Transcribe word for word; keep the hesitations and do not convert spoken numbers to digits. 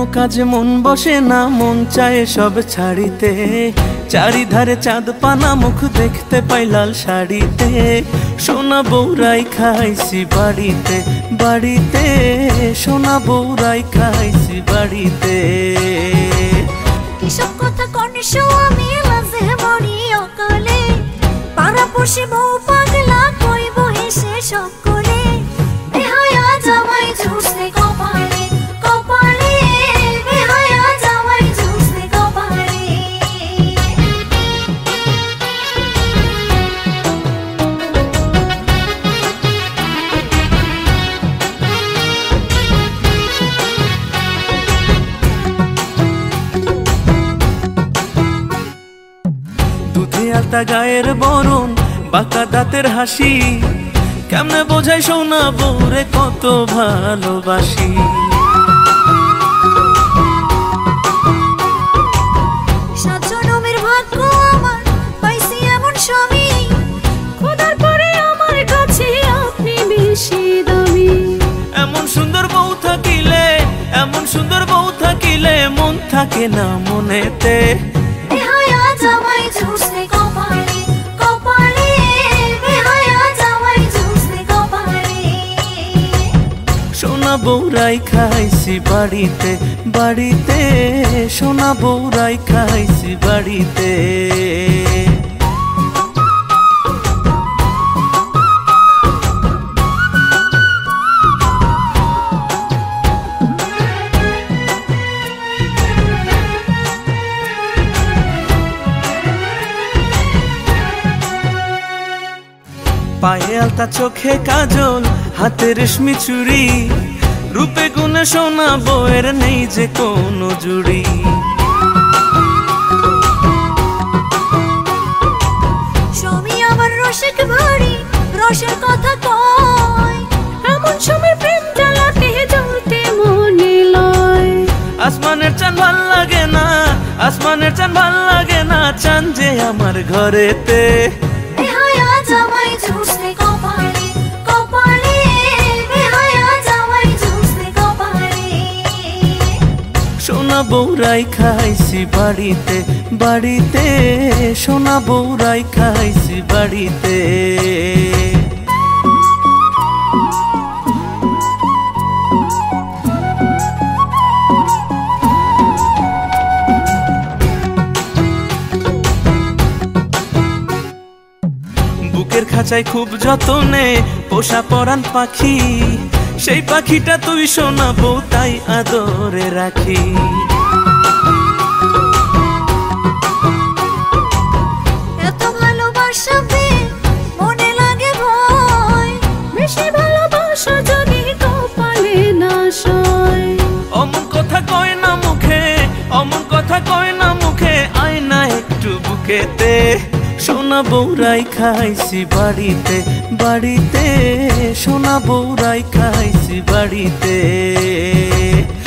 কোনো কাজে মন বসে না, মন চায় সব ছাড়িতে। চারিধারে চাঁদ পানা, মুখ দেখতে পাই লাল শাড়িতে। সোনা বউরাই খাইছি বাড়িতে বাড়িতে, সোনা বউরাই খাইছি বাড়িতে। কিসব কথা কনিশো আমি মাঝে মরি অকালে, পাড়া পড়শি বউ পাগলা কইব হেসে সকলে। বেহায়া জামাই ঝুরছে কপালে কপালে, বেহায়া জামাই ঝুরছে কপালে। দুধে আলতা গায়ের বরণ, বাঁকা দাঁতের হাসি, কেমনে বোঝাই সোনা বউরে কত ভালোবাসি। সাত জনমের ভাগ্য আমার পাইছি এমন স্বামী, খোদার পরে আমার কাছে আপনি বেশি দামি। এমন সুন্দর বউ থাকিলে, এমন সুন্দর বউ থাকিলে মন থাকে না মনেতে। বেহায়া জামাই ঝুরছে কপালে কপালে, বেহায়া জামাই ঝুরছে কপালে। সোনা বউরাই খাইছি বাড়িতে বাড়িতে, সোনা বউরাই খাইছি বাড়িতে। পায়ে আলতা, চোখে কাজল, হাতে রেশমি চুড়ি, রূপে গুণে সোনা বউয়ের নেই যে কোনো জুড়ি। স্বামী আমার রসিক ভারী, রসের কথা কয়, এমন স্বামীর প্রেম জ্বালাতে জ্বলতে মনে লয়। আসমানের চাঁদ ভাল লাগে না, আসমানের চাঁদ ভাল লাগে না, চাঁদ যে আমার ঘরেতে। বেহায়া জামাই ঝুরছে কপালে কপালে, বেহায়া জামাই ঝুরছে কপালে। সোনা বউরাই খাইছি বাড়িতে বাড়িতে, সোনা বউরাই খাইছি বাড়িতে। বুকের খাঁচায় খুব যতনে পোষা পরাণ পাখি, সেই পাখিটা তুই সোনা বউ তাই আদরে রাখি। এত ভালোবাসা পেয়ে মনে লাগে ভয়, বেশি ভালোবাসা যদি কপালে না সয়। অমন কথা কয় না মুখে, অমন কথা কয় না মুখে, আয় না একটু বুকেতে। সোনা বউরাই খাইছি বাড়িতে বাড়িতে, সোনা বউরাই খাইছি বাড়িতে।